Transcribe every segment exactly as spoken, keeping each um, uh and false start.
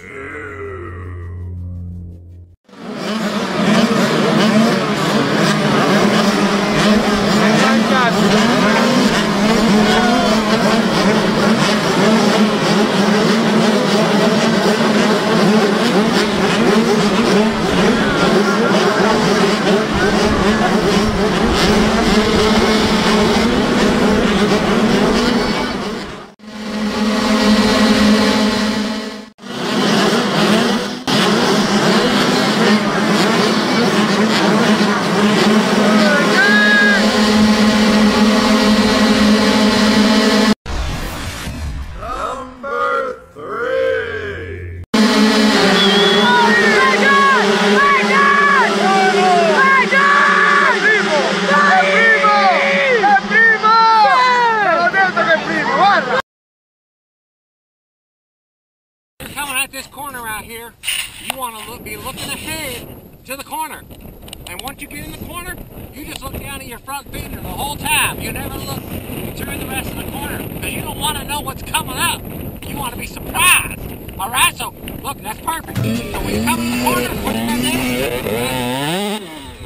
Coming at this corner out here, you want to look, be looking ahead to the corner. And once you get in the corner, you just look down at your front fender the whole time. You never look through the rest of the corner because you don't want to know what's coming up. You want to be surprised. All right, so look, that's perfect. So when you come in the corner, put it in there.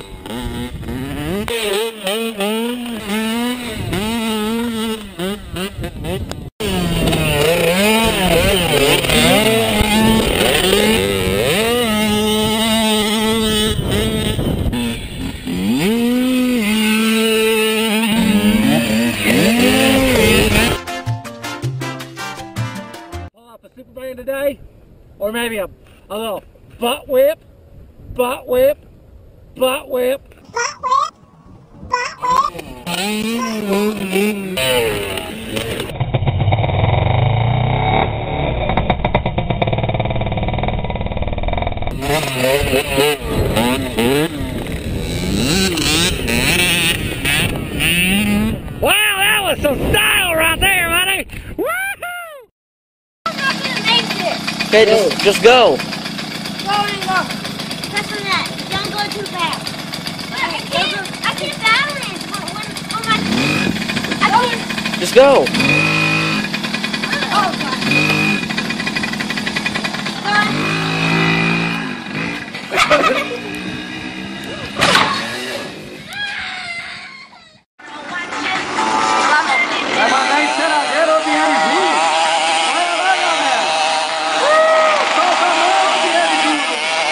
Superman today, or maybe a, a little butt whip, butt whip, butt whip, butt whip, butt whip. Wow, that was some style right there, buddy. Woohoo! Okay, just, just go. Go and go. Press on that. Don't go too fast. I can't, I can't balance. When, when my, I can't. Just go. Oh, God. Vai mandar enceradeira ou viagem junto? Olha lá, galera! Solta a mão, viagem junto!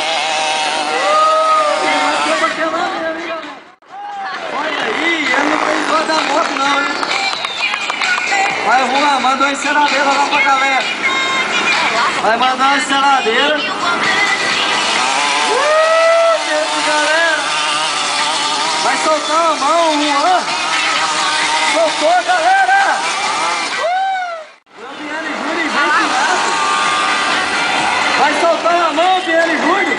Vai bater lá, minha amiga! Olha aí, ele não fez dor da moto não, hein? Vai, Juan, manda uma enceradeira lá pra galera! Vai mandar uma enceradeira! Uh, galera! Vai soltar a mão, Juan! Soltou, galera! Uh! Viane Júnior vem tirado! Vai soltar a mão, Viane Júnior!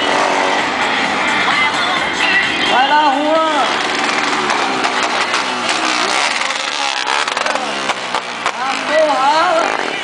Vai lá, Juan! A porrada!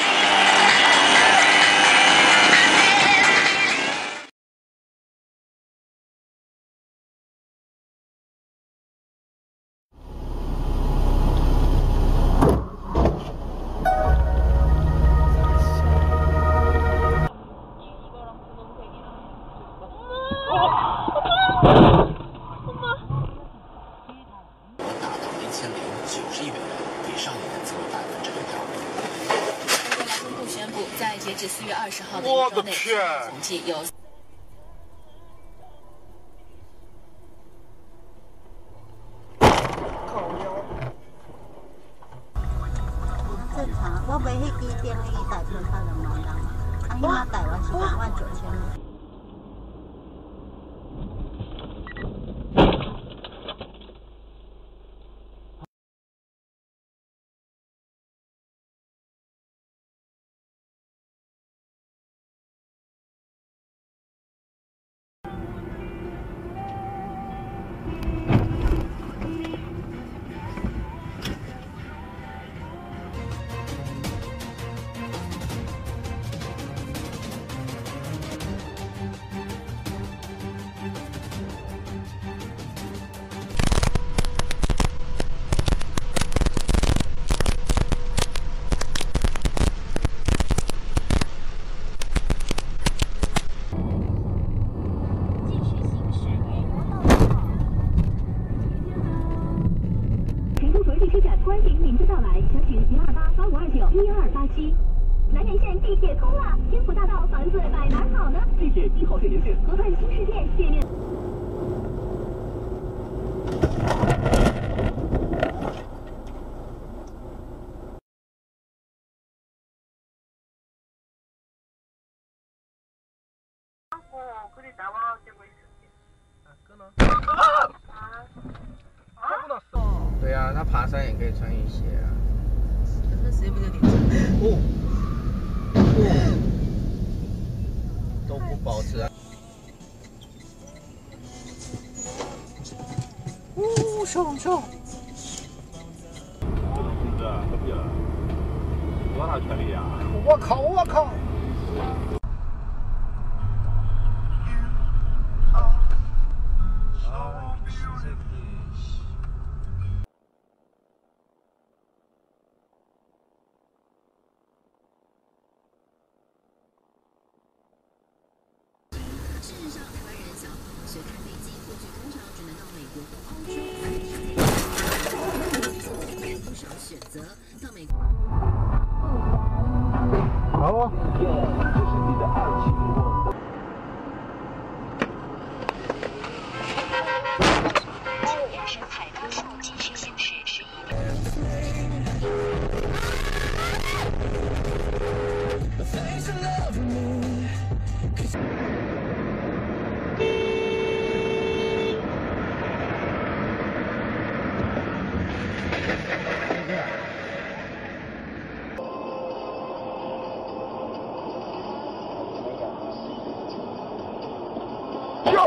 宣布，在截止四月二十号的一周内，总计有。 正常，我买迄支电迄台票才两万人，啊，迄马台湾是两万九千五。 空了，天府大道房子买哪儿好呢？地铁一号线沿线，河畔新世界界面。 哦，可以带我见过一次。啊，哥呢？啊！啊！ 对啊，他爬山也可以穿雨鞋啊。 那谁不就顶着？ 哦哦，都不保持啊。 呜，上上。 这种控制可别了，多大权力呀！ 我靠！我靠！ 事实上，台湾人想要跑学开飞机，过去通常只能到美国或澳洲，才有不少选择到美国。 好哦，这是你的爱情我。 眼神海高速继续行驶十一。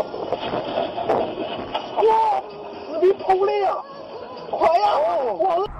哇！死皮头了呀！快呀！我。